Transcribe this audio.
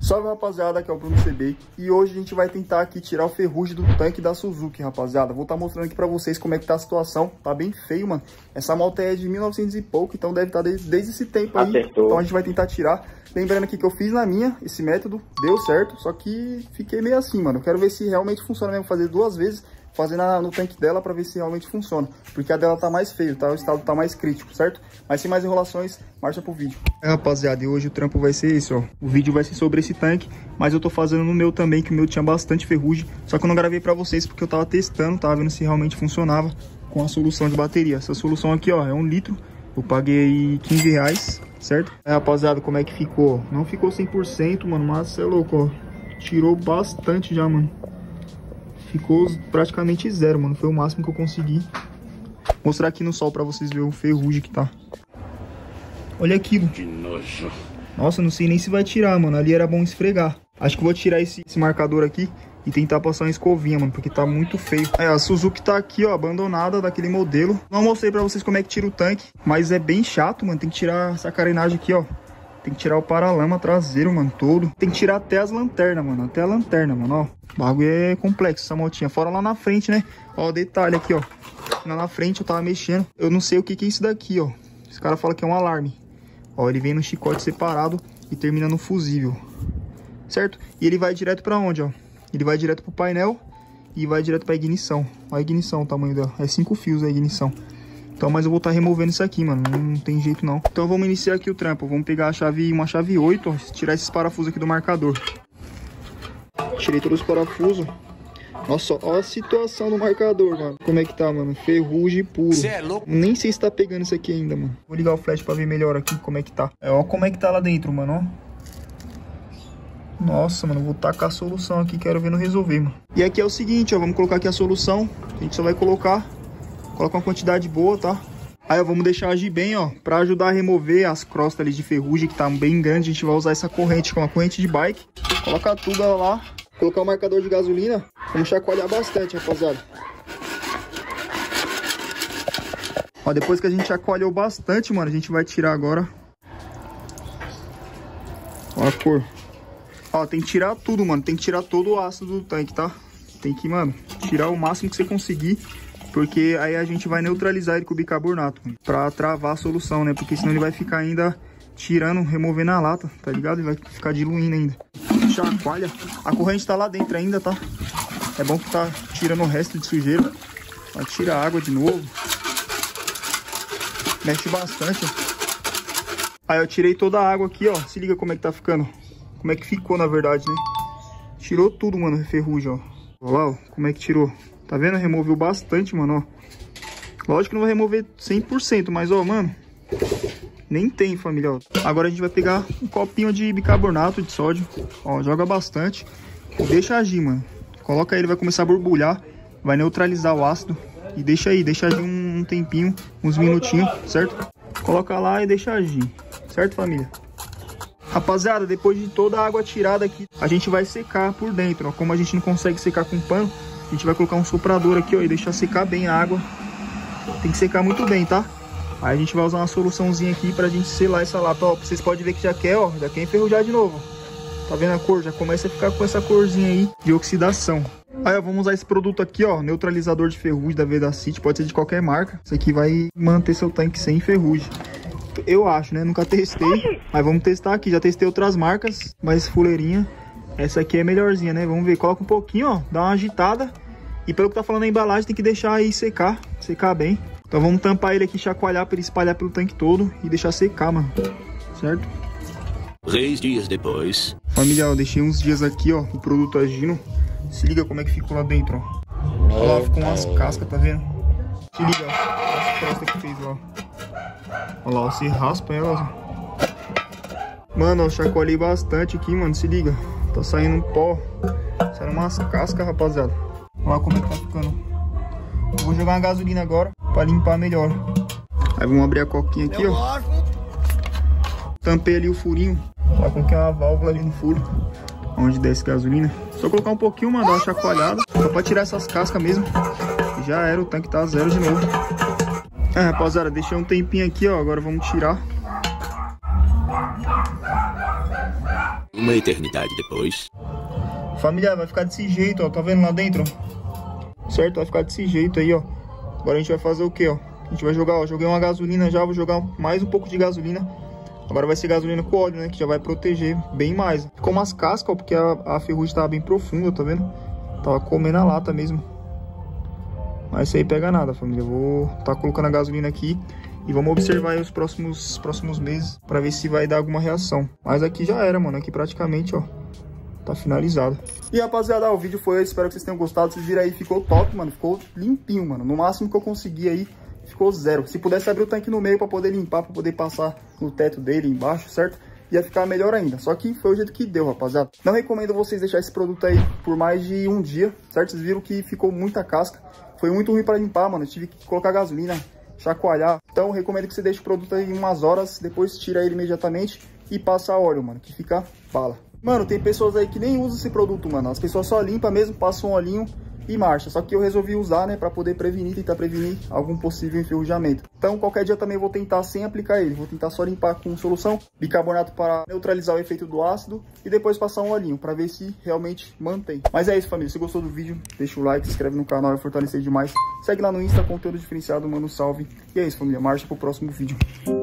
Salve, rapaziada, aqui é o Bruno CB e hoje a gente vai tentar aqui tirar o ferrugem do tanque da Suzuki, rapaziada. Vou estar mostrando aqui pra vocês como é que tá a situação. Tá bem feio, mano. Essa moto é de 1900 e pouco, então deve estar desde esse tempo aí. Acertou. Então a gente vai tentar tirar. Lembrando aqui que eu fiz na minha, esse método, deu certo, só que fiquei meio assim, mano. Eu quero ver se realmente funciona mesmo, fazer 2 vezes, fazer no tanque dela pra ver se realmente funciona. Porque a dela tá mais feio, tá? O estado tá mais crítico, certo? Mas sem mais enrolações, marcha pro vídeo. Rapaziada, e hoje o trampo vai ser esse, ó. O vídeo vai ser sobre esse tanque, mas eu tô fazendo no meu também, que o meu tinha bastante ferrugem. Só que eu não gravei pra vocês porque eu tava testando, tava vendo se realmente funcionava com a solução de bateria. Essa solução aqui, ó, é 1 litro. Eu paguei aí 15 reais, certo? Rapaziada, como é que ficou? Não ficou 100%, mano, mas cê é louco, ó. Tirou bastante já, mano. Ficou praticamente zero, mano. Foi o máximo que eu consegui. Vou mostrar aqui no sol pra vocês verem o ferrugem que tá. Olha aquilo. Que nojo. Nossa, não sei nem se vai tirar, mano. Ali era bom esfregar. Acho que vou tirar esse marcador aqui e tentar passar uma escovinha, mano, porque tá muito feio. É, a Suzuki tá aqui, ó, abandonada daquele modelo. Não mostrei pra vocês como é que tira o tanque, mas é bem chato, mano. Tem que tirar essa carenagem aqui, ó. Tem que tirar o paralama traseiro, mano, todo. Tem que tirar até as lanternas, mano. Até a lanterna, mano, ó. O bagulho é complexo, essa motinha. Fora lá na frente, né? Ó, detalhe aqui, ó. Lá na frente eu tava mexendo. Eu não sei o que é isso daqui, ó. Esse cara fala que é um alarme. Ó, ele vem no chicote separado e termina no fusível. Certo? E ele vai direto pra onde, ó? Ele vai direto pro painel e vai direto pra ignição. Ó a ignição, o tamanho dela. É 5 fios a ignição. Então, mas eu vou estar removendo isso aqui, mano. Não tem jeito, não. Então, vamos iniciar aqui o trampo. Vamos pegar uma chave 8, ó. Tirar esses parafusos aqui do marcador. Tirei todos os parafusos. Nossa, ó a situação do marcador, mano. Como é que tá, mano? Ferrugem puro. Cê é louco? Nem sei se tá pegando isso aqui ainda, mano. Vou ligar o flash pra ver melhor aqui como é que tá. Ó como é que tá lá dentro, mano, ó. Nossa, mano, vou tacar a solução aqui. Quero ver não resolver, mano. E aqui é o seguinte, ó. Vamos colocar aqui a solução. A gente só vai coloca uma quantidade boa, tá? Aí, ó, vamos deixar agir bem, ó. Pra ajudar a remover as crostas ali de ferrugem, que tá bem grande. A gente vai usar essa corrente, que é uma corrente de bike. Colocar tudo lá. Colocar o marcador de gasolina. Vamos chacoalhar bastante, rapaziada. Ó, depois que a gente chacoalhou bastante, mano, a gente vai tirar agora. Ó a cor. Ó, tem que tirar tudo, mano. Tem que tirar todo o ácido do tanque, tá? Tem que, mano, tirar o máximo que você conseguir. Porque aí a gente vai neutralizar ele com o bicarbonato. Pra travar a solução, né? Porque senão ele vai ficar ainda tirando, removendo a lata, tá ligado? Ele vai ficar diluindo ainda. Chacoalha. A corrente tá lá dentro ainda, tá? É bom que tá tirando o resto de sujeira. Vai tirar a água de novo. Mexe bastante. Aí eu tirei toda a água aqui, ó. Se liga como é que tá ficando. Como é que ficou, na verdade, né? Tirou tudo, mano, ferrugem, ó. Olha lá, ó, como é que tirou. Tá vendo? Removeu bastante, mano, ó. Lógico que não vai remover 100%, mas, ó, mano, nem tem, família, ó. Agora a gente vai pegar um copinho de bicarbonato de sódio. Ó, joga bastante. Deixa agir, mano. Coloca ele, vai começar a borbulhar. Vai neutralizar o ácido. E deixa agir um tempinho, uns minutinhos, certo? Coloca lá e deixa agir. Certo, família? Rapaziada, depois de toda a água tirada aqui, a gente vai secar por dentro, ó. Como a gente não consegue secar com pano, a gente vai colocar um soprador aqui, ó, e deixar secar bem a água. Tem que secar muito bem, tá? Aí a gente vai usar uma soluçãozinha aqui pra gente selar essa lata, ó. Vocês podem ver que já quer, ó, já quer enferrujar de novo. Tá vendo a cor? Já começa a ficar com essa corzinha aí de oxidação. Aí, ó, vamos usar esse produto aqui, ó, neutralizador de ferrugem da Vedacity, pode ser de qualquer marca. Isso aqui vai manter seu tanque sem ferrugem. Eu acho, né? Nunca testei, mas vamos testar aqui. Já testei outras marcas, mas fuleirinha. Essa aqui é melhorzinha, né? Vamos ver. Coloca um pouquinho, ó. Dá uma agitada. E pelo que tá falando na embalagem, tem que deixar aí secar. Secar bem. Então vamos tampar ele aqui, chacoalhar pra ele espalhar pelo tanque todo. E deixar secar, mano. Certo? 3 dias depois. Família, eu deixei uns dias aqui, ó. O produto agindo. Se liga como é que ficou lá dentro, ó. Olha lá, ficou umas cascas, tá vendo? Se liga, ó. As crostas que fez, ó. Olha lá, ó, se raspa elas, ó. Mano, eu chacoalhei bastante aqui, mano, se liga. Tá saindo um pó. Saindo umas cascas, rapaziada. Olha lá como é que tá ficando. Eu vou jogar uma gasolina agora pra limpar melhor. Aí vamos abrir a coquinha aqui, ó. Tampei ali o furinho. Ó, coloquei uma válvula ali no furo, onde desce gasolina. Só colocar um pouquinho, mano, dar uma chacoalhada. Só pra tirar essas cascas mesmo. Já era, o tanque tá zero de novo. É, rapaziada, deixei um tempinho aqui, ó. Agora vamos tirar. Uma eternidade depois. Família, vai ficar desse jeito, ó. Tá vendo lá dentro, ó? Certo? Vai ficar desse jeito aí, ó. Agora a gente vai fazer o quê, ó? A gente vai jogar, ó. Joguei uma gasolina já, vou jogar mais um pouco de gasolina. Agora vai ser gasolina com óleo, né? Que já vai proteger bem mais. Ficou umas cascas, ó, porque a ferrugem tava bem profunda, tá vendo? Tava comendo a lata mesmo. Mas isso aí pega nada, família. Eu vou tá colocando a gasolina aqui e vamos observar aí os próximos meses pra ver se vai dar alguma reação. Mas aqui já era, mano. Aqui praticamente, ó, tá finalizado. E rapaziada, o vídeo foi esse. Espero que vocês tenham gostado. Vocês viram aí, ficou top, mano. Ficou limpinho, mano. No máximo que eu consegui aí, ficou zero. Se pudesse abrir o tanque no meio pra poder limpar, pra poder passar no teto dele embaixo, certo? Ia ficar melhor ainda. Só que foi o jeito que deu, rapaziada. Não recomendo vocês deixar esse produto aí por mais de um dia, certo? Vocês viram que ficou muita casca. Foi muito ruim pra limpar, mano. Eu tive que colocar gasolina, chacoalhar. Então, eu recomendo que você deixe o produto aí umas horas, depois tira ele imediatamente e passa óleo, mano, que fica bala. Mano, tem pessoas aí que nem usam esse produto, mano. As pessoas só limpam mesmo, passam um olhinho e marcha. Só que eu resolvi usar, né, pra poder tentar prevenir algum possível enferrujamento. Então, qualquer dia também vou tentar sem aplicar ele. Vou tentar só limpar com solução bicarbonato para neutralizar o efeito do ácido e depois passar um olhinho pra ver se realmente mantém. Mas é isso, família. Se gostou do vídeo, deixa o like, se inscreve no canal, vai fortalecer demais. Segue lá no Insta, conteúdo diferenciado, manda um salve. E é isso, família. Marcha pro próximo vídeo.